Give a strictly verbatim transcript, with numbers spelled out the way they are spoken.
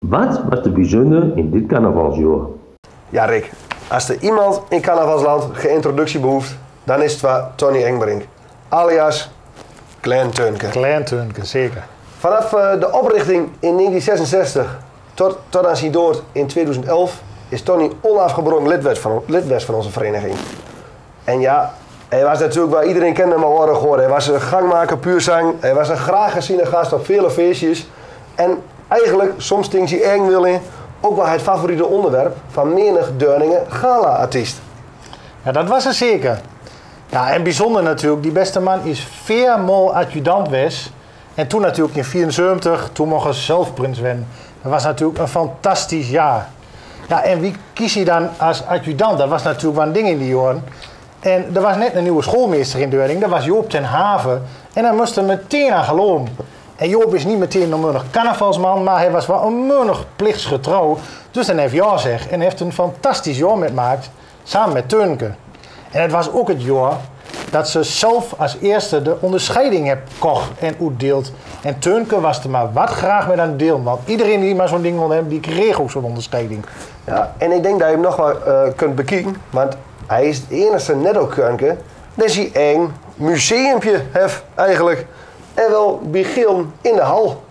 Wat was de bijzonder in dit carnavalsjaar? Ja, Rick. Als er iemand in carnavalsland geïntroductie behoeft, dan is het wel Tony Engbrink. Alias Klein Teunke. Klein Teunke, zeker. Vanaf uh, de oprichting in negentien zesenzestig tot, tot aan zijn dood in tweeduizend elf is Tony onafgebroken lidwest van, lidwest van onze vereniging. En ja, hij was natuurlijk wel, iedereen kende hem al horen gehoord. Hij was een gangmaker, puur zang. Hij was een graag geziene gast op vele feestjes. En eigenlijk, soms stinkt hij eng wil in, ook wel het favoriete onderwerp van menig Deurningen gala-artiest. Ja, dat was er zeker. Ja, en bijzonder natuurlijk, die beste man is veermaal adjudant geweest. En toen natuurlijk in vierenzeventig, toen mocht hij zelf prins werden. Dat was natuurlijk een fantastisch jaar. Ja, en wie kies je dan als adjudant? Dat was natuurlijk wel een ding in die jaren. En er was net een nieuwe schoolmeester in Deurningen, dat was Joop ten Haven. En daar moest er meteen aan geloven. En Joop is niet meteen een menig carnavalsman, maar hij was wel een menig plichtsgetrouw. Dus dan heeft ja zeg en heeft een fantastisch jaar metgemaakt, samen met Teunke. En het was ook het jaar dat ze zelf als eerste de onderscheiding heeft kocht en uitdeeld. En Teunke was er maar wat graag met aan het deel, want iedereen die maar zo'n ding wilde hebben, die kreeg ook zo'n onderscheiding. Ja, en ik denk dat je hem nog wel uh, kunt bekijken, want hij is het enige netto-Teunke dat hij een museumpje heeft eigenlijk. En wel bij Gilm in de hal.